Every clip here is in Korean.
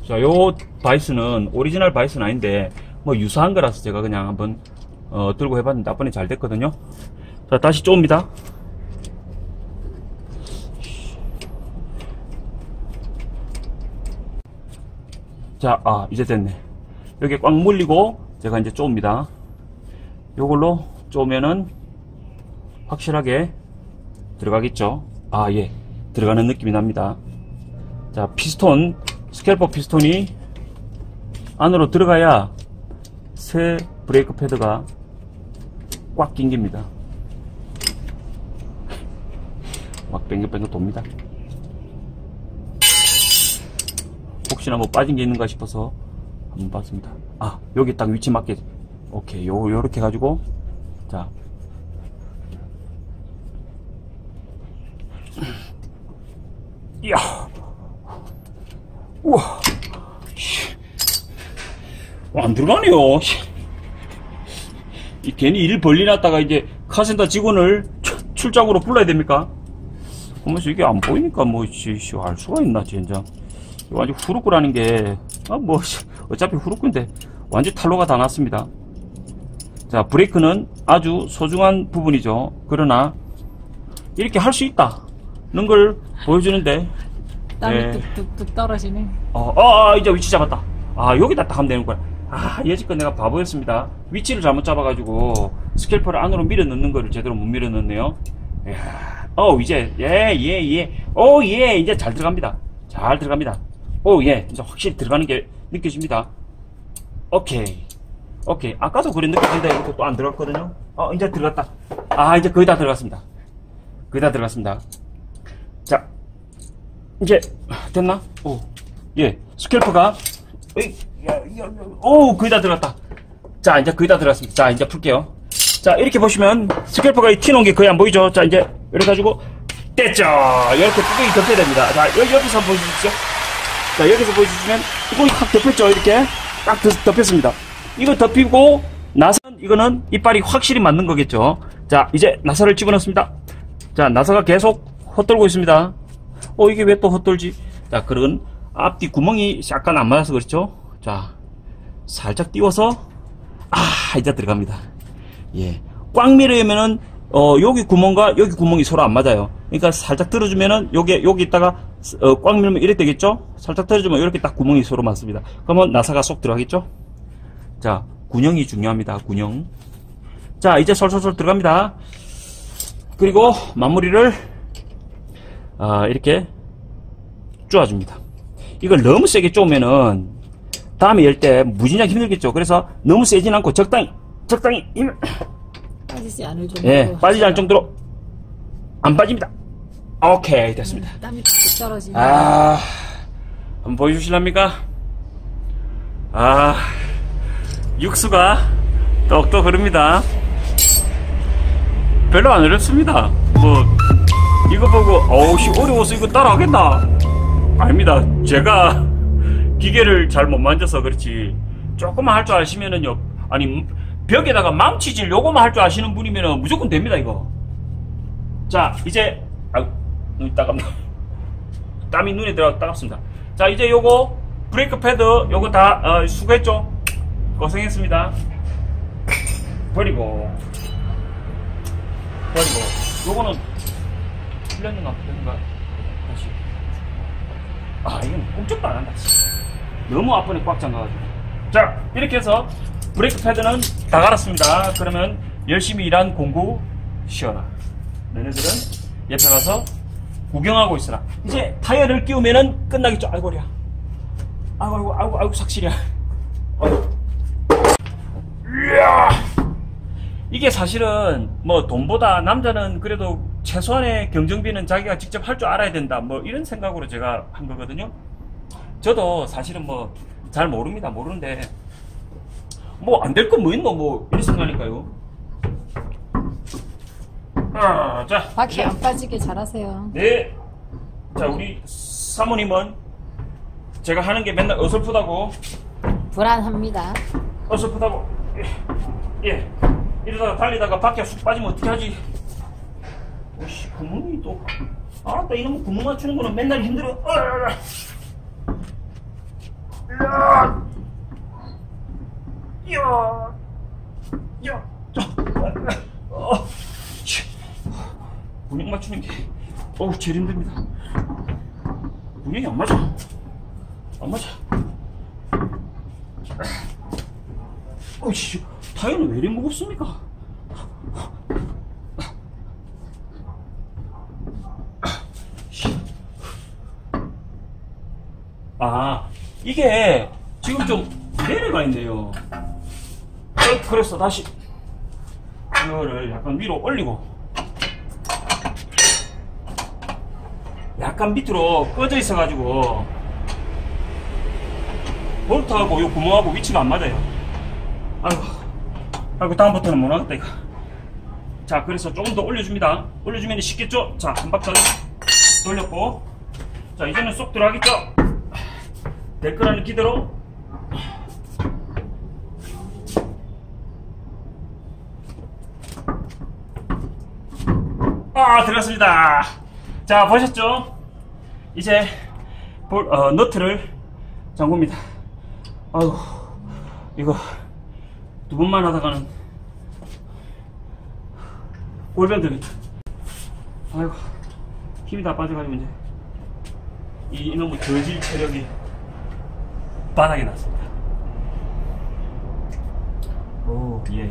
자, 요 바이스는 오리지널 바이스는 아닌데 뭐 유사한 거라서 제가 그냥 한번 들고 해봤는데 앞번에 잘 됐거든요. 자, 다시 쪼입니다. 자, 이제 됐네. 여기 꽉 물리고 제가 이제 쪼입니다. 요걸로 쪼면은 확실하게 들어가겠죠. 예, 들어가는 느낌이 납니다. 자, 피스톤, 스캘퍼 피스톤이 안으로 들어가야 새 브레이크 패드가 꽉 낑깁니다. 막 뱅글뱅글 돕니다. 혹시나 뭐 빠진 게 있는가 싶어서 한번 봤습니다. 여기 딱 위치 맞게. 오케이, 요렇게 해가지고, 자. 이야. 우와. 안 들어가네요. 괜히 일 벌리놨다가 이제 카센터 직원을 출장으로 불러야 됩니까? 그러면서 이게 안 보이니까 뭐, 알 수가 있나, 진짜. 완전 후루꾸라는 게, 어차피 후루꾸인데, 완전 탈로가 다 났습니다. 자, 브레이크는 아주 소중한 부분이죠. 그러나, 이렇게 할 수 있다는 걸 보여주는데, 땀이 뚝뚝뚝 떨어지네. 이제 위치 잡았다. 여기다 딱 하면 되는 거야. 여지껏 내가 바보였습니다. 위치를 잘못 잡아가지고, 스캘퍼를 안으로 밀어 넣는 거를 제대로 못 밀어 넣네요. 이제, 이제 잘 들어갑니다. 잘 들어갑니다. 이제 확실히 들어가는 게 느껴집니다. 오케이. 아까도 그래 느꼈는데 이렇게 또 안 들어갔거든요. 이제 들어갔다. 이제 거의 다 들어갔습니다. 거의 다 들어갔습니다. 자, 이제 됐나? 스캘퍼가 거의 다 들어갔다. 자, 이제 거의 다 들어갔습니다. 자, 이제 풀게요. 자, 이렇게 보시면 스캘퍼가 튀어나온 게 거의 안 보이죠? 자, 이제 이렇게 가지고 됐죠. 이렇게 뚜껑이 덮여야 됩니다. 자, 여기서 보여주십시오. 자, 여기서 보여주시면 뚜껑이 확 덮였죠. 이렇게 딱 덮였습니다. 이거 덮이고 나서는 이거는 이빨이 확실히 맞는 거겠죠. 자, 이제 나사를 집어넣습니다. 자, 나사가 계속 헛돌고 있습니다. 이게 왜 또 헛돌지? 자, 그런 앞뒤 구멍이 약간 안 맞아서 그렇죠. 자, 살짝 띄워서 이제 들어갑니다. 꽉 밀으면은 여기 구멍과 여기 구멍이 서로 안 맞아요. 그러니까 살짝 들어주면은 여기 있다가 꽉 밀면 이래 되겠죠. 살짝 들어주면 이렇게 딱 구멍이 서로 맞습니다. 그러면 나사가 쏙 들어가겠죠. 자, 군형이 중요합니다. 군형. 자, 이제 솔솔솔 들어갑니다. 그리고 마무리를 이렇게 쪼아줍니다. 이걸 너무 세게 쪼으면은 다음에 열 때 무진장 힘들겠죠. 그래서 너무 세진 않고 적당히 힘을 빠지지 않을 정도로. 빠지지 않을 정도로 안 빠집니다. 오케이, 됐습니다. 땀이 뚝뚝 떨어지네. 한번 보여주실랍니까? 육수가 똑똑 흐릅니다. 별로 안 어렵습니다. 이거 보고 어려워서 이거 따라하겠나? 아닙니다. 제가 기계를 잘 못 만져서 그렇지, 조금만 할 줄 아시면은요, 벽에다가 망치질 요거만 할 줄 아시는 분이면은 무조건 됩니다. 이거. 자, 이제 눈이 따갑니다. 땀이 눈에 들어가 따갑습니다. 자, 이제 요거 브레이크 패드 요거 다 수고했죠? 고생했습니다. 버리고 요거는 풀렸는가 다시. 이건 꿈쩍도 안 한다. 너무 앞번에 꽉 잠가가지고. 자, 이렇게 해서 브레이크 패드는 다 갈았습니다. 그러면 열심히 일한 공구 쉬어라. 너네들은 옆에 가서 구경하고 있어라. 이제 타이어를 끼우면은 끝나겠죠. 아이고야. 아이고 삭실이야. 이야. 이게 사실은 돈보다 남자는 그래도 최소한의 경정비는 자기가 직접 할 줄 알아야 된다. 이런 생각으로 제가 한 거거든요. 저도 사실은 잘 모릅니다. 모르는데 안 될 건 뭐 있노? 이런 생각하니까요. 자, 바퀴 안 빠지게 잘하세요. 네. 자, 우리 사모님은 제가 하는 게 맨날 어설프다고. 불안합니다. 어설프다고. 이러다가 달리다가 바퀴가 쑥 빠지면 어떻게 하지? 구멍이 또. 알았다. 이놈의 구멍 맞추는 거는 맨날 힘들어. 분영 맞추는 게 제일 힘듭니다. 분영이 안 맞아. 안 맞아. 타이어는 왜 이리 무겁습니까? 이게 지금 좀 내려가 있네요. 그래서 다시 이거를 약간 위로 올리고 약간 밑으로 꺼져 있어 가지고 볼트하고 이 구멍하고 위치가 안 맞아요. 아이고 다음부터는 못 하겠다 이거. 자, 그래서 조금 더 올려줍니다. 올려주면 쉽겠죠? 자, 한 박자 돌렸고, 자, 이제는 쏙 들어가겠죠? 될 거라는 기대로. 들어갔습니다. 자, 보셨죠? 이제 너트를 잠굽니다. 아유, 이거 두 번만 하다가는 골병 되겠다. 아이고, 힘이 다 빠져가지고 이제 이놈의 저질 체력이 바닥에 났습니다. 예.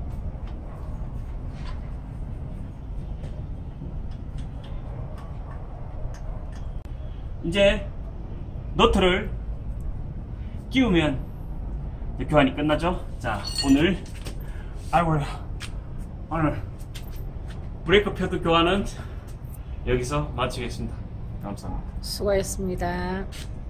이제 너트를 끼우면 교환이 끝나죠? 자, 오늘 브레이크 패드 교환은 여기서 마치겠습니다. 감사합니다. 수고했습니다.